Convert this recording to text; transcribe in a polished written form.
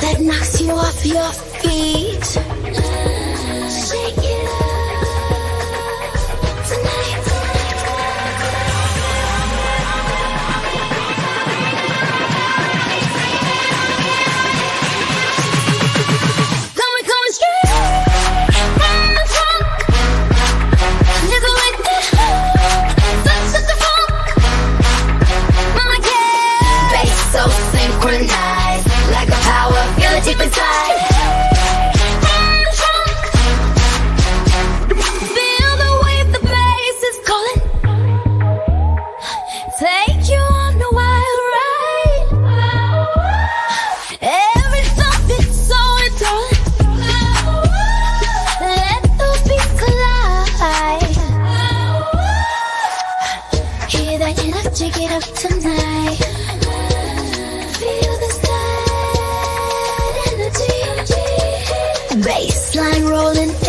that knocks you off your feet. Shake it up tonight. Coming straight from the trunk. Never like that. Such a funk. Mama can. Bass so synchronized, like a power, feel it deep inside. Feel the wave, the bass is calling. Take you on a wild ride. Every thump is so enthralling. Let those beats collide. Hear that energy, get up tonight. Feel this energy. Bassline rolling.